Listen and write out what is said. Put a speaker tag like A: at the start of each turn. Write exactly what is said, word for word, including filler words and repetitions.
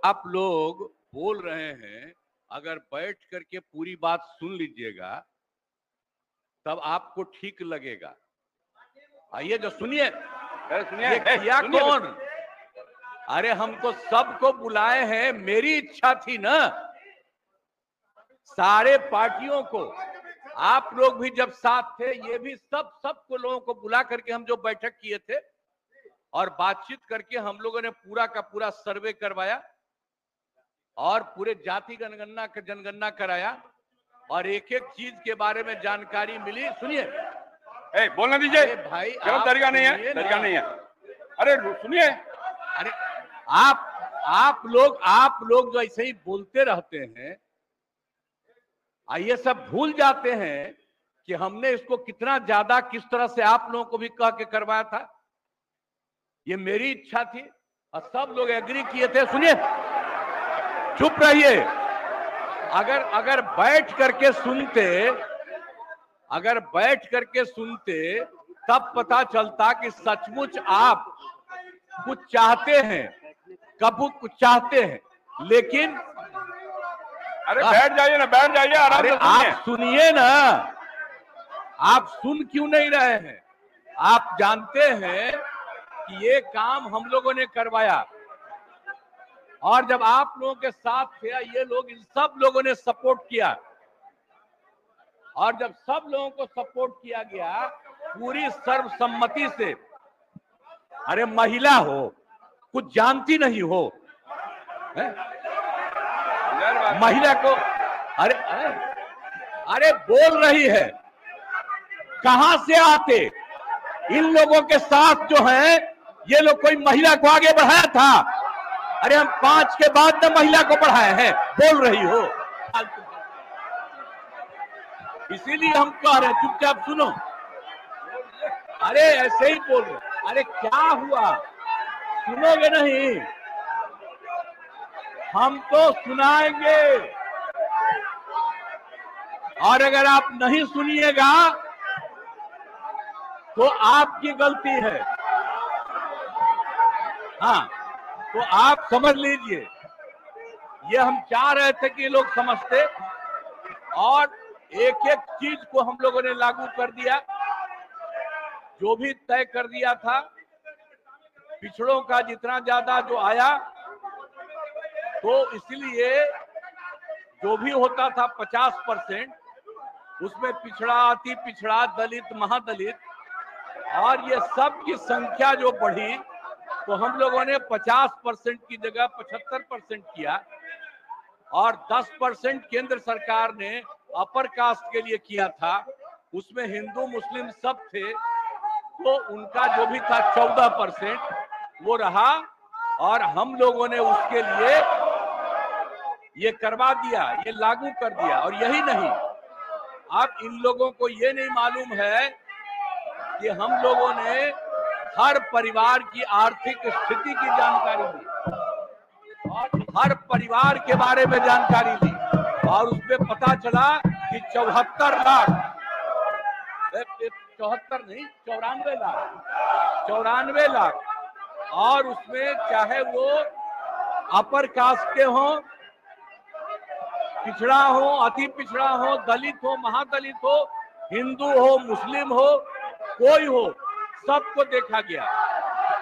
A: आप लोग बोल रहे हैं, अगर बैठ करके पूरी बात सुन लीजिएगा तब आपको ठीक लगेगा। आइए जो सुनिए, सुनिए किया कौन? अरे हमको सबको बुलाए हैं, मेरी इच्छा थी ना, सारे पार्टियों को, आप लोग भी जब साथ थे, ये भी सब सबको लोगों को बुला करके हम जो बैठक किए थे और बातचीत करके हम लोगों ने पूरा का पूरा सर्वे करवाया और पूरे जाति जनगणना का जनगणना कराया और एक एक चीज के बारे में जानकारी मिली। सुनिए,
B: ए, बोलना दीजिए
A: भाई,
B: तरीका नहीं है, तरीका नहीं है। अरे सुनिए,
A: अरे आप आप लोग आप लोग जो ऐसे ही बोलते रहते हैं, ये सब भूल जाते हैं कि हमने इसको कितना ज्यादा किस तरह से आप लोगों को भी कह के करवाया था। ये मेरी इच्छा थी और सब लोग एग्री किए थे। सुनिए, चुप रहिए। अगर अगर बैठ करके सुनते अगर बैठ करके सुनते तब पता चलता कि सचमुच आप कुछ चाहते हैं, कब कुछ चाहते हैं, लेकिन
B: अरे बैठ जाइए ना, बैठ जाइए, आराम से सुनिए।
A: आप सुनिए ना, आप सुन क्यों नहीं रहे हैं? आप जानते हैं कि ये काम हम लोगों ने करवाया और जब आप लोगों के साथ थे, ये लोग, इन सब लोगों ने सपोर्ट किया और जब सब लोगों को सपोर्ट किया गया पूरी सर्वसम्मति से, अरे महिला हो, कुछ जानती नहीं हो, है? महिला को, अरे अरे अरे बोल रही है, कहां से आते? इन लोगों के साथ जो है, ये लोग कोई महिला को आगे बढ़ाया था? अरे हम पांच के बाद न महिला को बढ़ाए हैं, बोल रही हो। इसीलिए हम कह रहे हैं, चुपचाप सुनो। अरे ऐसे ही बोल रहे। अरे क्या हुआ, सुनोगे नहीं? हम तो सुनाएंगे और अगर आप नहीं सुनिएगा तो आपकी गलती है। हाँ, तो आप समझ लीजिए, ये हम चाह रहे थे कि लोग समझते और एक एक चीज को हम लोगों ने लागू कर दिया, जो भी तय कर दिया था। पिछड़ों का जितना ज्यादा जो आया, तो इसलिए जो भी होता था पचास परसेंट, उसमें पिछड़ा, अति पिछड़ा, दलित, महादलित और ये सब की संख्या जो बढ़ी, तो हम लोगों ने पचास परसेंट की जगह पचहत्तर परसेंट किया और दस परसेंट केंद्र सरकार ने अपर कास्ट के लिए किया था। उसमें हिंदू मुस्लिम सब थे, तो उनका जो भी था चौदह परसेंट वो रहा और हम लोगों ने उसके लिए ये करवा दिया, ये लागू कर दिया। और यही नहीं, अब इन लोगों को ये नहीं मालूम है कि हम लोगों ने हर परिवार की आर्थिक स्थिति की जानकारी दी और हर परिवार के बारे में जानकारी दी और उसमें पता चला कि चौहत्तर लाख चौहत्तर नहीं चौरानवे लाख चौरानवे लाख और उसमें चाहे वो अपर कास्ट के हों, पिछड़ा हो, अति पिछड़ा हो, दलित हो, महादलित हो, हिंदू हो, मुस्लिम हो, कोई हो, सबको देखा गया।